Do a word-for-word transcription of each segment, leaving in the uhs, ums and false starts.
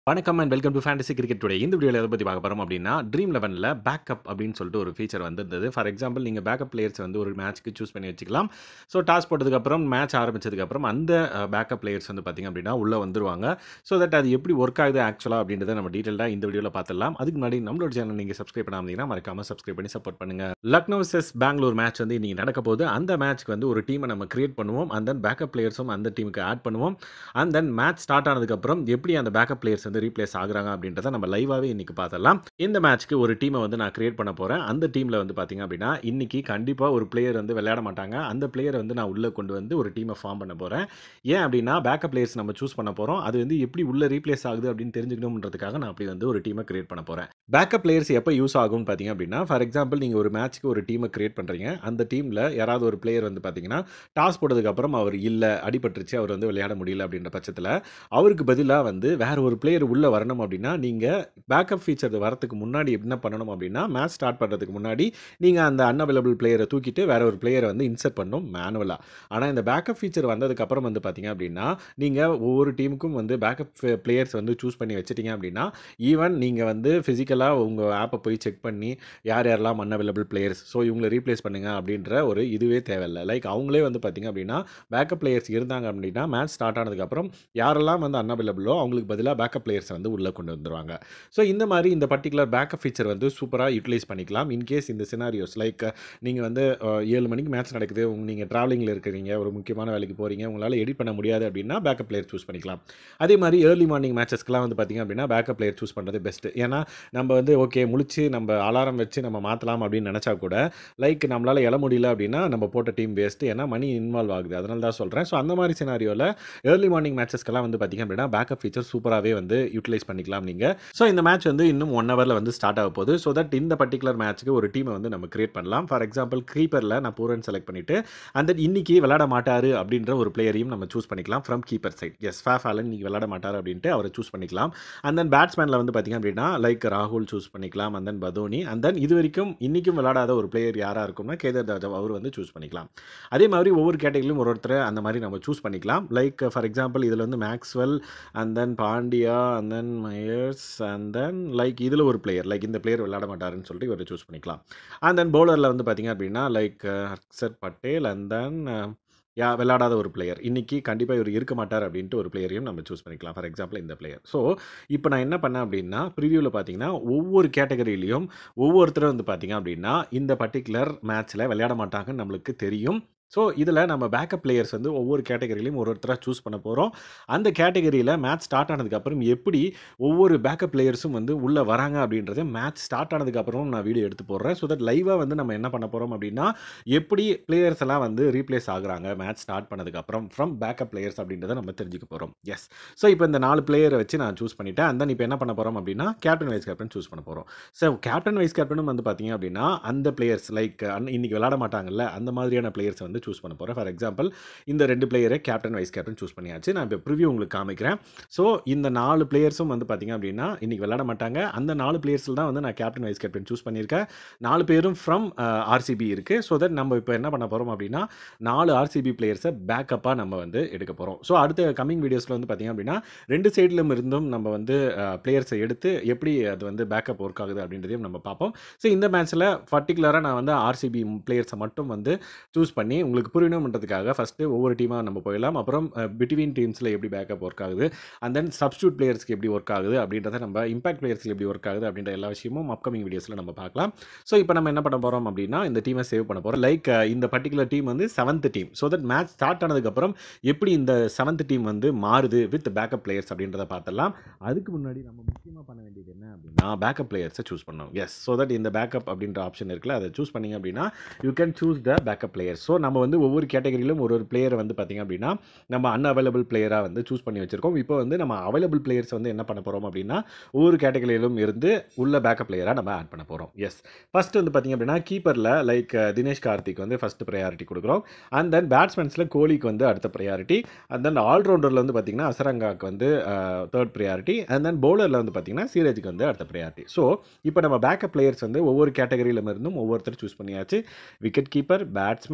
வணக்கம் and welcome to fantasy cricket today. இந்த வீடியோவில் எதை பற்றி பார்க்க போகிறோம் அப்படின்னா, ட்ரீம் லெவனில் பேக்கப் அப்படின்னு சொல்லிட்டு ஒரு ஃபீச்சர் வந்திருந்தது. ஃபார் எக்ஸாம்பிள் நீங்கள் பேக்கப் பிளேயர்ஸ் வந்து ஒரு மேட்ச்க்கு சூஸ் பண்ணி வச்சுக்கலாம். ஸோ டாஸ் போட்டதுக்கப்புறம் மேட்ச் ஆரம்பிச்சதுக்கப்புறம் அந்த பேக்கப் பிளேயர்ஸ் வந்து பார்த்திங்க அப்படின்னா உள்ளே வந்துருவாங்க. ஸோ தட் அது எப்படி ஒர்க் ஆகுது ஆக்சுவலாக அப்படின்றத நம்ம டீட்டெயிலாக இந்த வீடியோவில் பார்த்துடலாம். அதுக்கு முன்னாடி நம்மளோட சேனல் நீங்கள் சப்ஸ்கிரைப் பண்ணாமீங்கன்னா மறக்காமல் சப்ஸ்கிரைப் பண்ணி சப்போர்ட் பண்ணுங்கள். லக்னோ வெர்சஸ் பெங்களூர் மேட்ச் வந்து இன்றைக்கி நடக்க போகுது. அந்த மேட்ச்க்கு வந்து ஒரு டீமை நம்ம கிரியேட் பண்ணுவோம். அண்ட் தென் பேக்கப் பிளேயர்ஸும் அந்த டீமுக்கு ஆட் பண்ணுவோம். அண்ட் தென் மேட்ச் ஸ்டார்ட் ஆனதுக்கப்புறம் எப்படி அந்த பேக்கப் பிளேயர்ஸ் வந்து ரீப்ளேஸ் ஆகுறாங்க அப்படின்றத நம்ம லைவாவே இன்னைக்கு பார்த்தலாம். இந்த மேட்ச்க்கு ஒரு டீமை வந்து நான் கிரியேட் பண்ண போறேன். அந்த டீம்ல வந்து பாத்தீங்க அப்படின்னா இன்னைக்கு கண்டிப்பா ஒரு பிளேயர் வந்து விளையாட மாட்டாங்க. அந்த பிளேயரை வந்து நான் உள்ள கொண்டு வந்து ஒரு டீமை ஃபார்ம் பண்ண போறேன். ஏன் அப்படின்னா பேக்கப் பிளேயர்ஸ் நம்ம சூஸ் பண்ண போறோம். அது வந்து எப்படி உள்ள ரீப்ளேஸ் ஆகுது அப்படின்னு தெரிஞ்சுக்கணும்ன்றதுக்காக நான் அப்படி வந்து ஒரு டீமை கிரியேட் பண்ண போறேன். பேக்கப் பிளேயர்ஸ் எப்போ யூஸ் ஆகும்னு பாத்தீங்க அப்படின்னா, ஃபார் எக்ஸாம்பிள் நீங்க ஒரு மேட்ச்க்கு ஒரு டீமை கிரியேட் பண்றீங்க. அந்த டீம்ல யாராவது ஒரு பிளேயர் வந்து பாத்தீங்கன்னா டாஸ் போட்டதுக்கு அப்புறம் அவர் இல்ல அடிபட்டுருச்சு, அவர் வந்து விளையாட முடியல அப்படின்ற பட்சத்துல அவருக்கு பதிலா வந்து வேற ஒரு பிளேயர் உள்ள வரணும் அப்படின்னா நீங்க பேக்கப் ஃபீச்சர் வரதுக்கு முன்னாடி என்ன பண்ணணும் அப்படின்னா, மேட்ச் ஸ்டார்ட் பண்ணுறதுக்கு முன்னாடி நீங்கள் அந்த அன்அவைலபிள் பிளேயரை தூக்கிட்டு வேற ஒரு பிளேயரை வந்து இன்சர்ட் பண்ணணும் மேனுவலாக. ஆனால் இந்த பேக்கப் ஃபீச்சர் வந்ததுக்கப்புறம் வந்து பார்த்தீங்க அப்படின்னா, நீங்கள் ஒவ்வொரு டீமுக்கும் வந்து பேக்கப் பிளேயர்ஸ் வந்து சூஸ் பண்ணி வச்சிட்டிங்க அப்படின்னா, ஈவன் நீங்கள் வந்து ஃபிசிக்கலாக உங்கள் ஆப்பை போய் செக் பண்ணி யார் யாரெல்லாம் அன்அவைலபிள் பிளேயர்ஸ், ஸோ இவங்களை ரீப்ளேஸ் பண்ணுங்க அப்படின்ற ஒரு இதுவே தேவையில்லை. லைக் அவங்களே வந்து பார்த்தீங்க அப்படின்னா பேக்கப் பிளேயர்ஸ் இருந்தாங்க அப்படின்னா மேட்ச் ஸ்டார்ட் ஆனதுக்கப்புறம் யாரெல்லாம் வந்து அன்அவைலபிளோ அவங்களுக்கு பதிலாக பேக்கப் பிளேயர்ஸை வந்து உள்ளே கொண்டு வந்துருவாங்க. ஸோ இந்த மாதிரி இந்த பர்டிகுலர் பேக்கப் ஃபீச்சர் வந்து சூப்பராக யூட்டிலைஸ் பண்ணிக்கலாம். இன்கேஸ் இந்த சினாரியோஸ் லைக் நீங்கள் வந்து ஏழு மணிக்கு மேட்ச் நடக்குது, நீங்கள் ட்ராவலிங்கில் இருக்கிறீங்க, ஒரு முக்கியமான வேலைக்கு போகிறீங்க, உங்களால் எடிட் பண்ண முடியாது அப்படின்னா பேக்கப் பிளேயர் சூஸ் பண்ணிக்கலாம். அதே மாதிரி ஏர்லி மார்னிங் மேட்சஸ்க்குலாம் வந்து பார்த்திங்க அப்படின்னா பேக்கப் பிளேயர் சூஸ் பண்ணுறது பெஸ்ட்டு. ஏன்னா நம்ம வந்து ஓகே முழிச்சு நம்ம அலாரம் வச்சு நம்ம மாற்றலாம் அப்படின்னு நினச்சா கூட லைக் நம்மளால் எழ முடியல அப்படின்னா நம்ம போட்ட டீம் வேஸ்ட்டு. ஏன்னா மணி இன்வால்வ் ஆகுது, அதனால தான் சொல்கிறேன். ஸோ அந்த மாதிரி சினாரியோவில் ஏர்லி மார்னிங் மேட்சஸ்க்கெல்லாம் வந்து பார்த்திங்க அப்படின்னா பேக்கப் ஃபீச்சர் சூப்பராகவே வந்து யூட்டிலைஸ் பண்ணிக்கலாம் நீங்கள். ஸோ இந்த மேட்ச் வந்து இன்னும் ஒன் ஹவரில் வந்து ஸ்டார்ட் ஆக போகுது. ஸோ தட் இந்த பர்டிகுலர் மேட்ச்சுக்கு ஒரு டீமை வந்து நம்ம கிரியேட் பண்ணலாம். ஃபார் எக்ஸாம்பிள் கீப்பரில் நான் பூரன் செலக்ட் பண்ணிவிட்டு அந்த இன்னைக்கு விளையாட மாட்டார் அப்படின்ற ஒரு பிளேயரையும் நம்ம சூஸ் பண்ணிக்கலாம் from keeper side. Yes Faf Allen இன்னைக்கு விளையாட மாட்டார் அப்படின்ட்டு அவரை சூஸ் பண்ணிக்கலாம். அண்ட் தென் பேட்ஸ்மேனில் வந்து பார்த்திங்க அப்படின்னா லைக் ராகுல் சூஸ் பண்ணிக்கலாம். And then Badoni. And then இது வரைக்கும் இன்றைக்கும் விளையாடாத ஒரு பிளேயர் யாராக இருக்கும்னா கேதர் ஜாதவ், அவர் வந்து சூஸ் பண்ணிக்கலாம். அதே மாதிரி ஒவ்வொரு கேட்டகரியிலும் ஒரு ஒருத்தர் அந்த மாதிரி நம்ம சூஸ் பண்ணிக்கலாம். லைக் ஃபார் எக்ஸாம்பிள் இதில் வந்து Maxwell, and then Pandya, and then Mayers, and then like இதில் ஒரு பிளேயர் லைக் இந்த பிளேயர் விளையாட மாட்டாருன்னு சொல்லிட்டு இவரை சூஸ் பண்ணிக்கலாம். அண்ட் தென் பவுலரில் வந்து பார்த்திங்க அப்படின்னா like Harshal Patel, and then yeah விளையாடாத ஒரு பிளேயர் இன்னைக்கு கண்டிப்பாக இவர் இருக்க மாட்டார் அப்படின்ட்டு ஒரு பிளேயரையும் நம்ம சூஸ் பண்ணிக்கலாம். ஃபார் எக்ஸாம்பிள் இந்த பிளேயர். ஸோ இப்போ நான் என்ன பண்ணேன் அப்படின்னா ப்ரிவியூவில் பார்த்தீங்கன்னா ஒவ்வொரு கேட்டகரியிலையும் ஒவ்வொருத்தரும் வந்து பார்த்தீங்க அப்படின்னா இந்த பர்டிகுலர் மேட்ச்சில் விளையாட மாட்டாங்கன்னு நம்மளுக்கு தெரியும். ஸோ இதில் நம்ம பேக்கப் பிளேயர்ஸ் வந்து ஒவ்வொரு கேட்டகரியிலையும் ஒரு ஒருத்தராக சூஸ் பண்ண போகிறோம். அந்த கேட்டகரியில் மேட்ச் ஸ்டார்ட் ஆனதுக்கப்புறம் எப்படி ஒவ்வொரு பேக்கப் பிளேயர்ஸும் வந்து உள்ளே வராங்க அப்படின்றத மேட்ச் ஸ்டார்ட் ஆனதுக்கப்புறம் நான் வீடியோ எடுத்து போடுறேன். ஸோ தட் லைவாக வந்து நம்ம என்ன பண்ண போகிறோம் அப்படின்னா எப்படி பிளேயர்ஸ் எல்லாம் வந்து ரீப்ளேஸ் ஆகுறாங்க மேட்ச் ஸ்டார்ட் பண்ணதுக்கப்புறம் ஃப்ரம் பேக்கப் பிளேயர்ஸ் அப்படின்றத நம்ம தெரிஞ்சுக்க போகிறோம். எஸ். ஸோ இப்போ இந்த நாலு பிளேயரை வச்சு நான் சூஸ் பண்ணிட்டேன். அண்ட் தென் இப்போ என்ன பண்ண போகிறோம் அப்படின்னா கேப்டன் வைஸ் கேப்டன் சூஸ் பண்ண போகிறோம். ஸோ கேப்டன் வைஸ் கேப்டனும் வந்து பார்த்தீங்க அப்படின்னா அந்த பிளேயர்ஸ் லைக் இன்னைக்கு விளையாட மாட்டாங்கல்ல அந்த மாதிரியான பிளேயர்ஸ் வந்து சூஸ் பண்ண போகிறேன். ஃபார் எக்ஸாம்பிள் இந்த ரெண்டு பிளேயரை கேப்டன் வைஸ் கேப்டன் சூஸ் பண்ணியாச்சு. நான் இப்போ ப்ரிவியூ உங்களுக்கு காமிக்கிறேன். ஸோ இந்த நாலு பிளேயர்ஸும் வந்து பார்த்தீங்க அப்படின்னா இன்னைக்கு விளையாட மாட்டாங்க. அந்த நாலு பிளேயர்ஸில் தான் வந்து நான் கேப்டன் வைஸ் கேப்டன் சூஸ் பண்ணியிருக்கேன். நாலு பேரும் ஃப்ரம் ஆர்சிபி இருக்குது. ஸோ தட் நம்ம இப்போ என்ன பண்ண போகிறோம் அப்படின்னா நாலு ஆர்சிபி பிளேயர்ஸை பேக்கப்பாக நம்ம வந்து எடுக்க போகிறோம். ஸோ அடுத்த கமிங் வீடியோஸில் வந்து பார்த்தீங்க அப்படின்னா ரெண்டு சைட்லும் இருந்தும் நம்ம வந்து பிளேயர்ஸை எடுத்து எப்படி அது வந்து பேக்கப் ஒர்க் ஆகுது அப்படின்றதையும் நம்ம பார்ப்போம். ஸோ இந்த மேட்ச்சில் பர்டிகுலராக நான் வந்து ஆர்சிபி பிளேயர்ஸை மட்டும் வந்து சூஸ் பண்ணி உங்களுக்கு புரியணும்ன்றதுக்காக ஃபஸ்ட்டு ஒவ்வொரு டீமாக நம்ம போயிடலாம். அப்புறம் பிட்வீன் டீம்ஸில் எப்படி பேக்கப் ஒர்க் ஆகுது, அண்ட் தென் சப்ஸ்டியூட் பிளேயர்ஸ்க்கு எப்படி ஒர்க் ஆகுது அப்படின்றத நம்ம இம்பாக்ட் பிளேயர்ஸ்க்கு எப்படி ஒர்க் ஆகுது அப்படின்ற எல்லா விஷயமும் அப்கமிங் வீடியோஸில் நம்ம பார்க்கலாம். ஸோ இப்போ நம்ம என்ன பண்ண போகிறோம் அப்படின்னா இந்த டீமை சேவ் பண்ண போகிறோம். லைக் இந்த பர்டிகுலர் டீம் வந்து seventh team. So that match start ஆனதுக்கப்புறம் எப்படி இந்த செவன்த் டீம் வந்து மாறுது வித் பேக்கப் பிளேயர்ஸ் அப்படின்றத பார்த்துடலாம். அதுக்கு முன்னாடி நம்ம முக்கியமாக பண்ண வேண்டியது என்ன அப்படின்னா பேக்கப் பிளேயர்ஸை சூஸ் பண்ணணும். எஸ். ஸோ தட் இந்த பேக்கப் அப்படின்ற ஆப்ஷன் இருக்குல்ல, அதை சூஸ் பண்ணிங்க அப்படின்னா you can choose the backup players. So நம்ம வந்து ஒவ்வொரு கேட்டகரியிலும் ஒரு ஒரு பிளேயரை வந்து பார்த்திங்க அப்படின்னா நம்ம அன்அவைலபிள் பிளேயராக வந்து சூஸ் பண்ணி வச்சிருக்கோம். இப்போ வந்து நம்ம அவைலபிள் பிளேயர்ஸ் வந்து என்ன பண்ண போகிறோம் அப்படின்னா ஒவ்வொரு கேட்டகரியிலும் இருந்து உள்ள பேக்கப் பிளேயராக நம்ம ஆட் பண்ண போகிறோம். எஸ். ஃபர்ஸ்ட் வந்து பார்த்திங்க அப்படின்னா கீப்பரில் லைக் தினேஷ் கார்த்திக் வந்து ஃபஸ்ட் ப்ரையாரிட்டி கொடுக்குறோம். அண்ட் தென் பேட்ஸ்மேன்ஸில் கோலிக்கு வந்து அடுத்த ப்ரையாரிட்டி. அண்ட் தென் ஆல்ரவுண்டரில் வந்து பார்த்திங்கன்னா அசரங்காக்கு வந்து தேர்ட் ப்ரையாரிட்டி. அண்ட் தென் பவுலரில் வந்து பார்த்திங்கன்னா சீரஜுக்கு வந்து அடுத்த ப்ரையாரிட்டி. ஸோ இப்போ நம்ம பேக்கப் பிளேயர்ஸ் வந்து ஒவ்வொரு கேட்டகரியிலும் இருந்தும் ஒவ்வொருத்தர் சூஸ் பண்ணியாச்சு. Wicket keeper, batsman, allrounder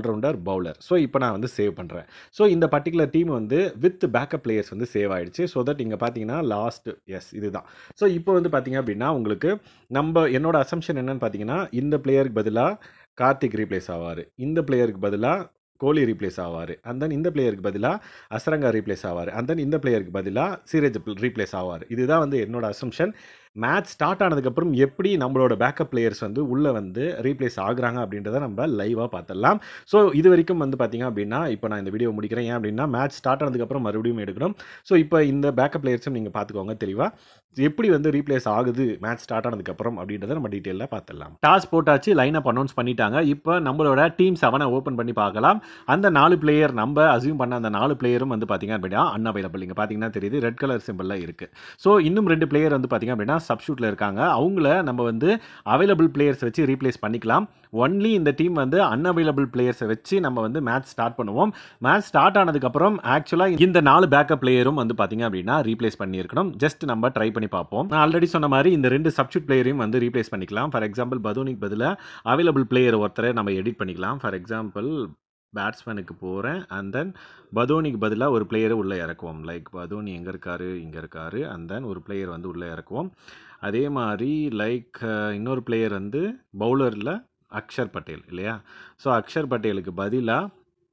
allrounder, bowler. So இப்போ நான் வந்து சேவ் பண்ணுறேன். ஸோ இந்த பர்ட்டிகுலர் டீம் வந்து வித் பேக்கப் பிளேயர்ஸ் வந்து சேவ் ஆயிடுச்சு. ஸோ தட் இங்கே பார்த்தீங்கன்னா லாஸ்ட் எஸ் இதுதான். ஸோ இப்போ வந்து பார்த்தீங்க அப்படின்னா உங்களுக்கு நம்ம என்னோட அசம்ஷன் என்னன்னு பார்த்தீங்கன்னா இந்த பிளேயருக்கு பதிலாக கார்த்திக் ரீப்ளேஸ் ஆவார், இந்த பிளேயருக்கு பதிலாக கோலி ரீப்ளேஸ் ஆவார், அண்ட் தென் இந்த பிளேயருக்கு பதிலாக அசரங்கா ரீப்ளேஸ் ஆவார், அண்ட் தென் இந்த பிளேயருக்கு பதிலாக சீரஜ் ரீப்ளேஸ் ஆவார். இதுதான் வந்து என்னோட அசம்ஷன். மேட்ச் ஸ்டார்ட் ஆனதுக்கப்புறம் எப்படி நம்மளோட பேக்கப் பிளேயர்ஸ் வந்து உள்ளே வந்து ரீப்ளேஸ் ஆகுறாங்க அப்படின்றத நம்ம லைவாக பார்த்துடலாம். ஸோ இது வரைக்கும் வந்து பார்த்தீங்க அப்படின்னா இப்போ நான் இந்த வீடியோ முடிக்கிறேன். ஏன் அப்படின்னா மேட்ச் ஸ்டார்ட் ஆனதுக்கப்புறம் மறுபடியும் எடுக்கணும். ஸோ இப்போ இந்த பேக்கப் பிளேயர்ஸும் நீங்கள் பார்த்துக்கோங்க தெளிவாக எப்படி வந்து ரீப்ளேஸ் ஆகுது மேட்ச் ஸ்டார்ட் ஆனதுக்கப்புறம் அப்படின்றத நம்ம டீட்டெயிலாக பார்த்துடலாம். டாஸ் போட்டாச்சு, லைனப் அனௌன்ஸ் பண்ணிட்டாங்க. இப்போ நம்மளோட டீம் செவனை ஓப்பன் பண்ணி பார்க்கலாம். அந்த நாலு பிளேயர் நம்ம அசியூம் பண்ண அந்த நாலு பிளேயரும் வந்து பார்த்தீங்க அப்படின்னா அன்அவைலபிள். இங்கே பார்த்தீங்கன்னா தெரியுது ரெட் கலர் சிம்பிளில் இருக்குது. ஸோ இன்னும் ரெண்டு பிளேயர் வந்து பார்த்தீங்க அப்படின்னா சப்ஸ்டியூட்டில் இருக்காங்க. அவங்கள நம்ம வந்து அவைலபிள் பிளேயர்ஸ் வச்சு ரீப்ளேஸ் பண்ணிக்கலாம். ஒன்லி இந்த டீம் வந்து அன்அவைலபிள் பிளேயர்ஸை வச்சு நம்ம வந்து மேட்ச் ஸ்டார்ட் பண்ணுவோம். மேட்ச் ஸ்டார்ட் ஆனதுக்கப்புறம் ஆக்சுவலாக இந்த நாலு பேக்கப் பிளேயரும் வந்து பார்த்தீங்க அப்படின்னா ரீப்ளேஸ் பண்ணியிருக்கணும். ஜஸ்ட் நம்ம ட்ரை பண்ணி பார்ப்போம். நான் ஆல்ரெடி சொன்ன மாதிரி இந்த ரெண்டு சப்ஸ்டியூட் பிளேயரையும் வந்து ரீப்ளேஸ் பண்ணிக்கலாம். ஃபார் எக்ஸாம்பிள் பதோனிக்கு பதிலாக அவைலபிள் பிளேயர் ஒருத்தரை நம்ம எடிட் பண்ணிக்கலாம். ஃபார் எக்ஸாம்பிள் பேட்ஸ்மேனுக்கு போகிறேன், அண்ட் தென் பதோனிக்கு பதிலாக ஒரு பிளேயரை உள்ளே இறக்குவோம். லைக் பதோனி எங்கே இருக்காரு, இங்கே இருக்காரு, அண்ட் தென் ஒரு பிளேயர் வந்து உள்ளே இறக்குவோம். அதே மாதிரி லைக் இன்னொரு பிளேயர் வந்து பவுலரில் அக்ஷர் பட்டேல் இல்லையா. ஸோ அக்ஷர் பட்டேலுக்கு பதிலாக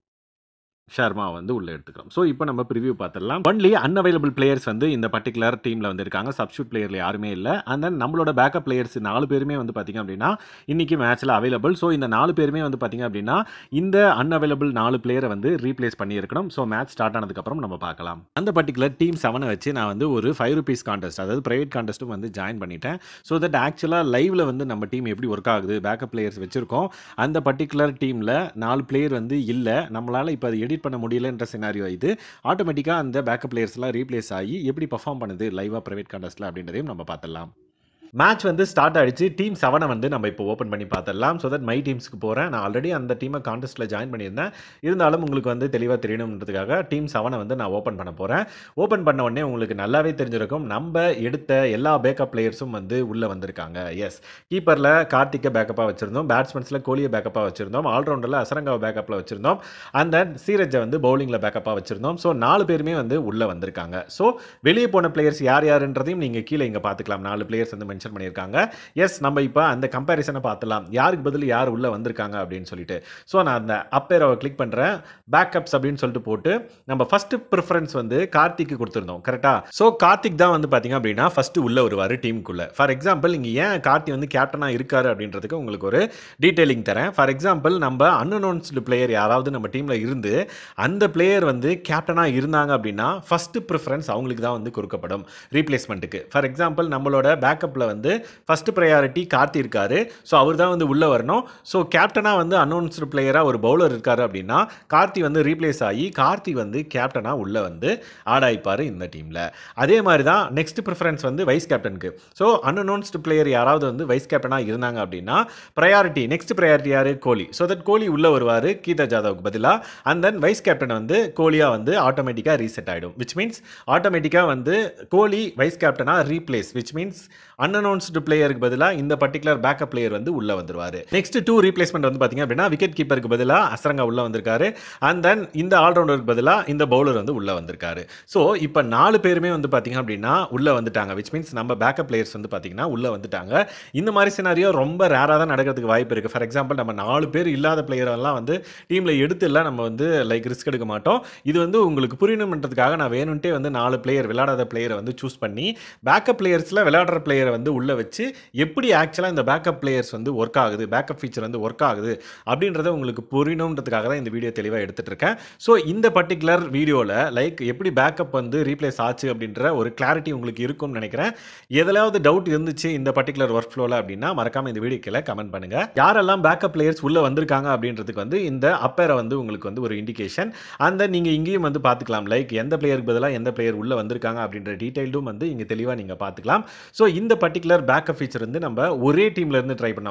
ஷர்மா வந்து உள்ளே எடுத்துக்கிறோம். ஸோ இப்போ நம்ம ப்ரிவியூ பார்த்துடலாம். ஒன்லி அன்அவைலபிள் பிளேயர்ஸ் வந்து இந்த பர்டிகுலர் டீமில் வந்து இருக்காங்க. சப்ஸ்டியூட் பிளேயரில் யாருமே இல்லை. அண்ட் தென் நம்மளோட பேக்கப் பிளேயர்ஸ் நாலு பேருமே வந்து பார்த்திங்க அப்படின்னா இன்றைக்கி மேட்ச்சில் அவைலபிள். ஸோ இந்த நாலு பேருமே வந்து பார்த்திங்க அப்படின்னா இந்த அன்அவைலபிள் நாலு பிளேயரை வந்து ரீப்ளேஸ் பண்ணியிருக்கணும். ஸோ மேட்ச் ஸ்டார்ட் ஆனதுக்கப்புறம் நம்ம பார்க்கலாம். அந்த பர்டிகுலர் டீம் செவனை வச்சு நான் வந்து ஒரு ஃபைவ் ருபீஸ் கான்டெஸ்ட், அதாவது ப்ரைவேட் கான்டெஸ்ட்டும் வந்து ஜாயின் பண்ணிட்டேன். ஸோ தட் ஆக்சுவலாக லைவில் வந்து நம்ம டீம் எப்படி ஒர்க் ஆகுது, பேக்கப் பிளேயர்ஸ் வச்சுருக்கோம். அந்த பர்டிகுலர் டீமில் நாலு பிளேயர் வந்து இல்லை, நம்மளால் இப்போ அது எடிட் பண்ண முடியலன்ற சினாரியோ இது. ஆட்டோமேட்டிக்காக அந்த பேக்கப் பிளேயர்ஸ்லாம் ரீப்ளேஸ் ஆகி எப்படி பர்ஃபார்ம் பண்ணுது லைவாக ப்ரைவேட் கான்டெஸ்ட்டில் அப்படின்றதையும் நம்ம பார்த்துடலாம். மேட்ச் வந்து ஸ்டார்ட் ஆகிடுச்சு. டீம் செவனை வந்து நம்ம இப்போ ஓப்பன் பண்ணி பார்த்துடலாம். ஸோ தட் மை டீம்ஸ்க்கு போகிறேன். நான் ஆல்ரெடி அந்த டீமை கான்டெஸ்ட்டில் ஜாயின் பண்ணியிருந்தேன். இருந்தாலும் உங்களுக்கு வந்து தெளிவாக தெரியணுன்றதுக்காக டீம் செவனை வந்து நான் ஓப்பன் பண்ண போகிறேன். ஓப்பன் பண்ண உடனே உங்களுக்கு நல்லாவே தெரிஞ்சிருக்கும் நம்ம எடுத்த எல்லா பேக்கப் பிளேயர்ஸும் வந்து உள்ளே வந்திருக்காங்க. எஸ், கீப்பரில் கார்த்திகை பேக்கப்பாக வச்சுருந்தோம், பேட்ஸ்மேன்ஸில் கோலியை பேக்கப்பாக வச்சுருந்தோம், ஆல்ரவுண்டரில் அசரங்காவை பேக்கப்பில் வச்சுருந்தோம், அண்ட் தென் சீரஜை வந்து பவுலிங்கில் பேக்கப்பாக வச்சுருந்தோம். ஸோ நாலு பேருமே வந்து உள்ளே வந்திருக்காங்க. ஸோ வெளியே போன பிளேயர்ஸ் யார் யாருன்றதையும் நீங்கள் கீழே இங்கே பார்த்துக்கலாம். நாலு பிளேயர்ஸ் வந்து மென்ஷன் பண்ணியிருக்காங்க. எஸ், நம்ம இப்போ அந்த கம்பேரிசனை பார்த்துலாம், யாருக்கு பதில் யார் உள்ள வந்திருக்காங்க அப்படின்னு சொல்லிட்டு. ஸோ நான் அந்த அப்பேரை கிளிக் பண்ணுறேன். பேக்கப்ஸ் அப்படின்னு சொல்லிட்டு போட்டு நம்ம ஃபர்ஸ்ட் ப்ரிஃபரன்ஸ் வந்து கார்த்திக்கு கொடுத்துருந்தோம் கரெக்டா. ஸோ கார்த்திக் தான் வந்து பார்த்தீங்க அப்படின்னா ஃபர்ஸ்ட் உள்ள வருவார் டீமுக்குள்ள. ஃபார் எக்ஸாம்பிள் இங்கே ஏன் கார்த்தி வந்து கேப்டனாக இருக்காரு அப்படின்றதுக்கு உங்களுக்கு ஒரு டீட்டெயிலிங் தரேன். ஃபார் எக்ஸாம்பிள் நம்ம அன்அனௌன்ஸ்டு பிளேயர் யாராவது நம்ம டீமில் இருந்து அந்த பிளேயர் வந்து கேப்டனாக இருந்தாங்க அப்படின்னா ஃபர்ஸ்ட் ப்ரிஃபரன்ஸ் அவங்களுக்கு தான் வந்து கொடுக்கப்படும் ரீப்ளேஸ்மெண்ட்டுக்கு. ஃபார் எக்ஸாம்பிள் நம்மளோட பேக்கப்பில் வந்து ஃபர்ஸ்ட் ப்ரையாரிட்டி கார்த்தி இருக்காரு. ஸோ அவர் தான் வந்து உள்ளே வரணும். ஸோ கேப்டனாக வந்து அனௌன்ஸ்டு பிளேயராக ஒரு பவுலர் இருக்காரு அப்படின்னா கார்த்தி வந்து ரீப்ளேஸ் ஆகி கார்த்தி வந்து கேப்டனாக உள்ளே வந்து ஆட் ஆகிப்பார் இந்த டீமில். அதே மாதிரி தான் நெக்ஸ்ட் ப்ரிஃபரன்ஸ் வந்து வைஸ் கேப்டனுக்கு. ஸோ அன்அனௌன்ஸ்டு பிளேயர் யாராவது வந்து வைஸ் கேப்டனாக இருந்தாங்க அப்படின்னா ப்ரையாரிட்டி நெக்ஸ்ட் ப்ரையாரிட்டி யார், கோலி. ஸோ தட் கோலி உள்ளே வருவார் கீதா ஜாதவுக்கு பதிலாக. அண்ட் தென் வைஸ் கேப்டன் வந்து கோலியாக வந்து ஆட்டோமேட்டிக்காக ரீசெட் ஆகிடும். விச் மீன்ஸ் ஆட்டோமேட்டிக்காக வந்து கோலி வைஸ் கேப்டனாக ரீப்ளேஸ். விச் மீன்ஸ் அன்அனௌன்ஸ்டு பிளேயருக்கு பதிலாக இந்த பர்டிகுலர் பேக்கப் பிளேயர் வந்து உள்ள வந்துருவாரு. நெக்ஸ்ட் டூ ரீப்ளேஸ்மெண்ட் வந்து பாத்தீங்க அப்படின்னா விக்கெட் கீப்பருக்கு பதிலாக அசரங்கா உள்ள வந்திருக்காரு. அண்ட் தென் இந்த ஆல்ரவுண்டருக்கு பதிலாக இந்த பவுலர் வந்து உள்ள வந்திருக்காரு. ஸோ இப்போ நாலு பேருமே வந்து பாத்தீங்க அப்படின்னா உள்ள வந்துட்டாங்க. விச் மீன்ஸ் நம்ம பேக்கப் பிளேயர்ஸ் வந்து பாத்தீங்கன்னா உள்ள வந்துட்டாங்க. இந்த மாதிரி சினாரியோ ரொம்ப ரேராக தான் நடக்கிறதுக்கு வாய்ப்பு இருக்கு. ஃபார் எக்ஸாம்பிள் நம்ம நாலு பேர் இல்லாத பிளேயர் எல்லாம் வந்து டீம்ல எடுத்து எல்லாம் நம்ம வந்து லைக் ரிஸ்க் எடுக்க மாட்டோம். இது வந்து உங்களுக்கு புரியணும்ன்றதுக்காக நான் வேணும்ட்டே வந்து நாலு பிளேயர் விளையாடாத பிளேயரை வந்து சூஸ் பண்ணி பேக்கப் பிளேயர்ஸ்ல விளையாடுற பிளேயரை வந்து உள்ள வச்சு எப்படி ஆக்சுவலாக இந்த பேக்கப் பிளேயர்ஸ் வந்து ஒர்க் ஆகுது, பேக்கப் ஃபீச்சர் வந்து ஒர்க் ஆகுது அப்படின்றத உங்களுக்கு புரியணுன்றதுக்காக தான் இந்த வீடியோ தெளிவாக எடுத்துட்டு இருக்கேன். ஸோ இந்த பர்டிகுலர் வீடியோவில் லைக் எப்படி பேக்கப் வந்து ரீப்ளேஸ் ஆச்சு அப்படின்ற ஒரு கிளாரிட்டி உங்களுக்கு இருக்கும்னு நினைக்கிறேன். எதாவது டவுட் இருந்துச்சு இந்த பர்டிகுலர் ஒர்க் ஃப்ளோவில் அப்படின்னா மறக்காம இந்த வீடியோ கீழே கமெண்ட் பண்ணுங்க. யாரெல்லாம் பேக்கப் பிளேயர்ஸ் உள்ள வந்திருக்காங்க அப்படின்றதுக்கு வந்து இந்த அப்பேரை வந்து உங்களுக்கு வந்து ஒரு இண்டிகேஷன். அந்த நீங்க இங்கேயும் வந்து பார்த்துக்கலாம் லைக் எந்த பிளேயருக்கு பதிலாக எந்த பிளேயர் உள்ள வந்திருக்காங்க அப்படின்ற டீடைலும் வந்து இங்க தெளிவாக நீங்க பார்த்துக்கலாம். ஸோ இந்த பர்டிகுலர் பேக்கப் ஃபீச்சர் வந்து நம்ம ஒரே டீம்ல இருந்து ட்ரை பண்ணோம். லைக்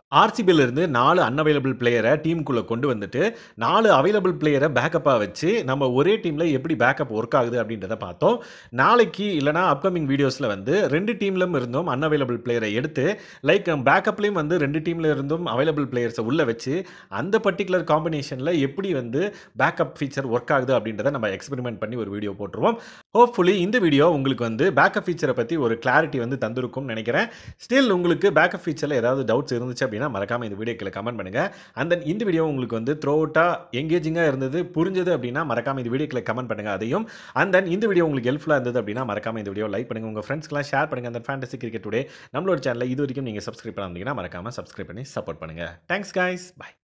ஆர்சிபில இருந்து நாலு அன்அவைலபிள் பிளேயர டீமுக்குள்ள கொண்டு வந்துட்டு, நாலு அவைலபிள் பிளேயர பேக்கப்பா வச்சு, நம்ம ஒரே டீம்ல எப்படி பேக்கப் ஒர்க் ஆகுது அப்படின்றத பார்த்தோம். நாளைக்கு இல்லனா அப்கமிங் வீடியோஸ்ல வந்து ரெண்டு டீம்லயும் இருந்தும் அன்அவைலபிள் பிளேயர எடுத்து, லைக் பேக்கப்லயும் வந்து ரெண்டு டீம்ல இருந்தும் அவைலபிள் பிளேயர்ஸ உள்ள வச்சு, அந்த பர்ட்டிகுலர் காம்பினேஷன்ல எப்படி வந்து பேக்கப் ஃபீச்சர் ஒர்க் ஆகுது அப்படின்றத நம்ம எக்ஸ்பெரிமென்ட் பண்ணி ஒரு வீடியோ போட்டுருவோம். ஹோப்ஃபுல்லி இந்த வீடியோ உங்களுக்கு வந்து பேக்கப் ஃபீச்சர பத்தி ஒரு கிளாரிட்டி வந்து தந்திருக்கும்னு நினைக்கிறேன். ஸ்டில் உங்களுக்கு பேக்கப் ஃபீச்சர்ல ஏதாவது டவுட்ஸ் இருந்துச்சு அப்படின்னா மறக்காம இந்த வீடியோ கீழ கமெண்ட் பண்ணுங்க. அண்ட் தென் இந்த வீடியோ உங்களுக்கு வந்து த்ரூ அவுட்டா எங்கேஜிங்கா இருந்தது, புரிஞ்சது அப்படின்னா மறக்காம இந்த வீடியோ கீழ கமெண்ட் பண்ணுங்க அதையும். அண்ட் தென் இந்த வீடியோ உங்களுக்கு ஹெல்ப்ஃபுல்லா இருந்தது அப்படின்னா மறக்காம இந்த வீடியோ லைக் பண்ணுங்க, உங்க ஃப்ரெண்ட்ஸ்க்குலாம் ஷேர் பண்ணுங்க. அந்த ஃபேண்டசி கிரிக்கெட் டுடே நம்மளோட சேனலை இது வரைக்கும் நீங்க சப்ஸ்கிரைப் பண்ணாம இருந்தீங்கன்னா மறக்காம சப்ஸ்கிரைப் பண்ணி சப்போர்ட் பண்ணுங்க. Thanks guys. பை.